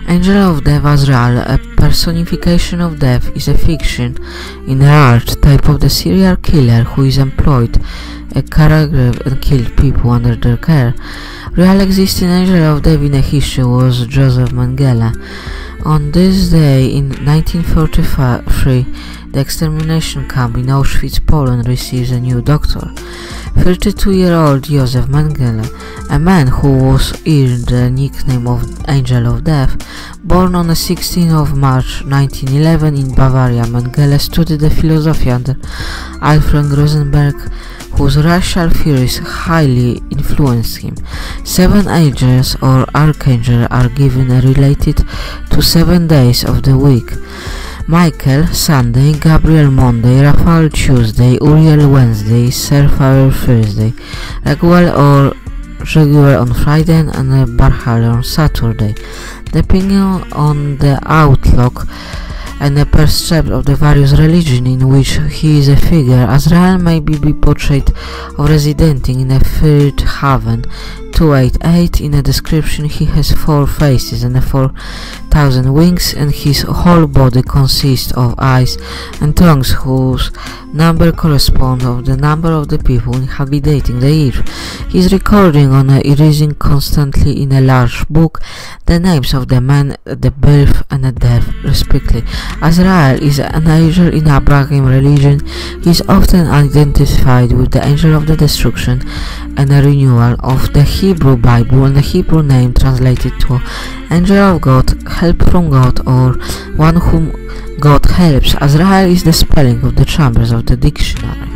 Angel of Death Azrael, a personification of death, is a fiction in the archetype of the serial killer who is employed a caregiver and killed people under their care. Real existing angel of death in the history was Joseph Mengele. On this day in 1943, the extermination camp in Auschwitz, Poland receives a new doctor. 32-year-old Joseph Mengele, a man who was earned the nickname of Angel of Death. Born on the 16th of March 1911 in Bavaria, Mengele studied the philosophy under Alfred Rosenberg, whose racial theories highly influenced him. 7 angels or archangels are given related to 7 days of the week: Michael Sunday, Gabriel Monday, Raphael Tuesday, Uriel Wednesday, Seraphael Thursday, Raguel or Jaguar on Friday, and Barhal on Saturday. Depending on the outlook and the perception of the various religions in which he is a figure, Azrael may be portrayed of residing in a third heaven. 288 in the description, he has 4 faces and 4,000 wings, and his whole body consists of eyes and tongues whose number corresponds to the number of the people inhabiting the earth. He is recording on erasing constantly in a large book the names of the man, the birth and the death respectively. Azrael is an angel in Abraham religion. He is often identified with the angel of the destruction and a renewal of the Hebrew Bible, and the Hebrew name translated to angel of God, help from God, or one whom God helps. Azrael is the spelling of the chambers of the dictionary.